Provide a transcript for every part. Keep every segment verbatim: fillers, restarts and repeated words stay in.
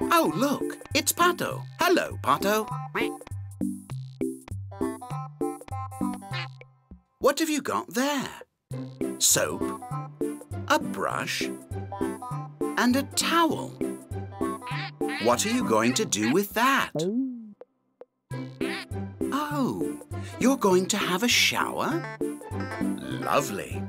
Oh, look, it's Pato. Hello, Pato. What have you got there? Soap, a brush, and a towel. What are you going to do with that? Oh, you're going to have a shower? Lovely.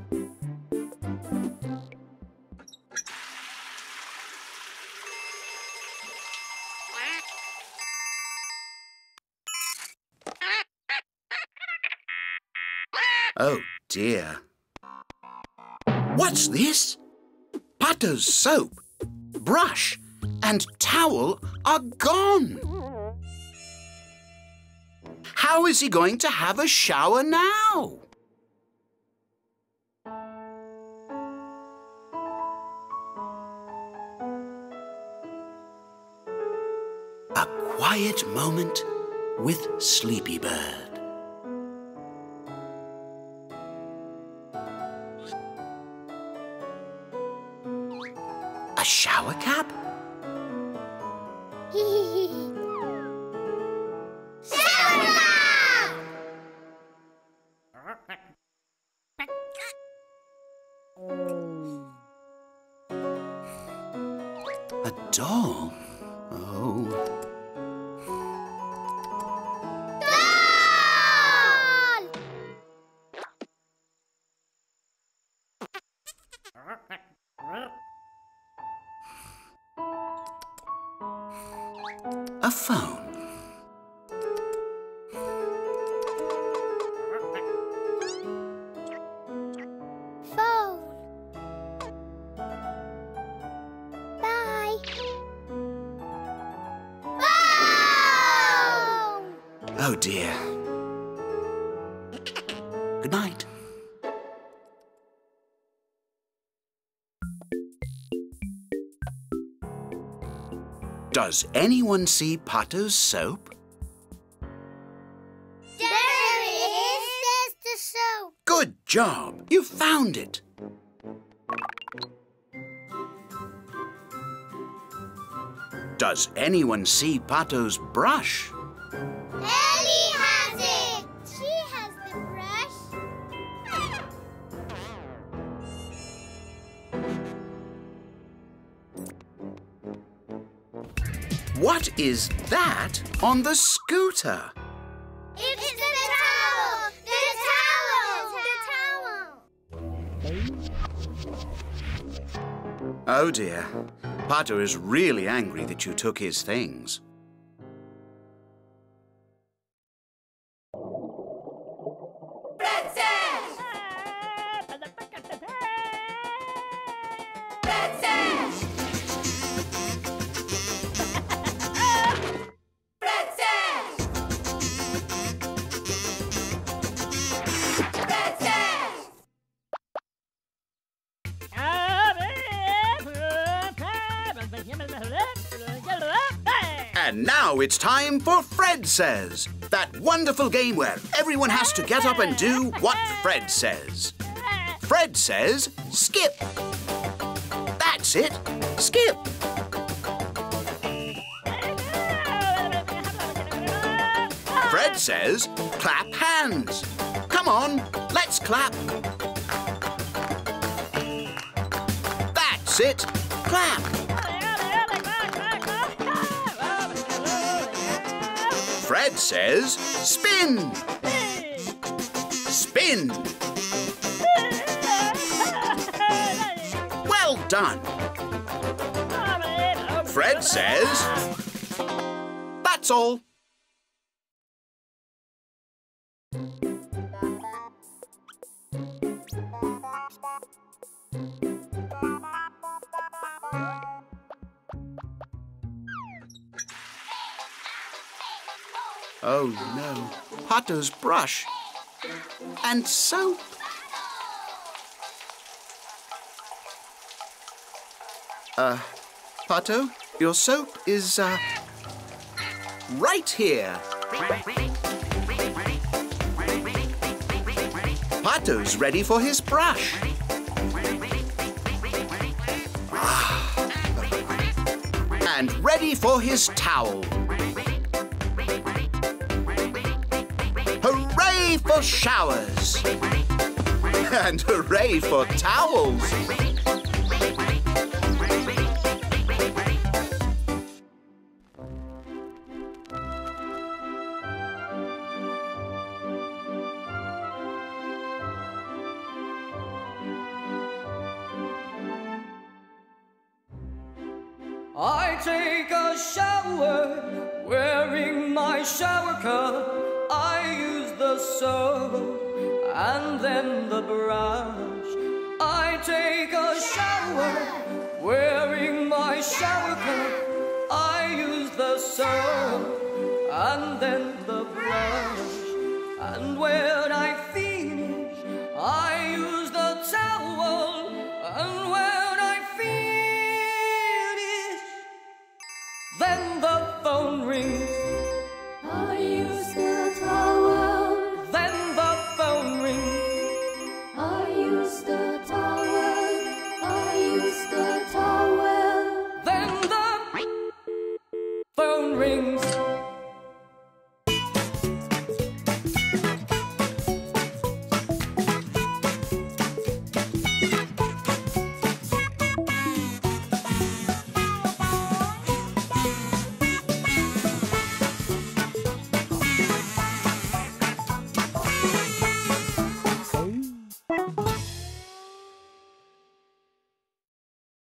Oh, dear. What's this? Pato's soap, brush, and towel are gone. How is he going to have a shower now? A quiet moment with Sleepy Bird. A shower cap? Shower cap! A doll? Oh. Doll! A phone. Phone. Bye. Phone! Oh, dear. Good night. Does anyone see Pato's soap? There it is. There's the soap. Good job. You found it. Does anyone see Pato's brush? Ellie has it. She has the brush. What is that on the scooter? It's, it's the, the towel. The, the towel. The towel. Oh, dear. Pato is really angry that you took his things. And now it's time for Fred Says, that wonderful game where everyone has to get up and do what Fred says. Fred says, skip. That's it, skip. Fred says, clap hands. Come on, let's clap. That's it, clap. Fred says, spin. Spin. Well done. Fred says, that's all. Oh, no. Pato's brush. And soap. Uh, Pato, your soap is, uh, right here. Pato's ready for his brush. and ready for his towel. Hooray for showers! And hooray for towels! I take a shower wearing my shower cap. I use the soap and then the brush. I take a shower wearing my shower cap. I use the soap and then the brush. And when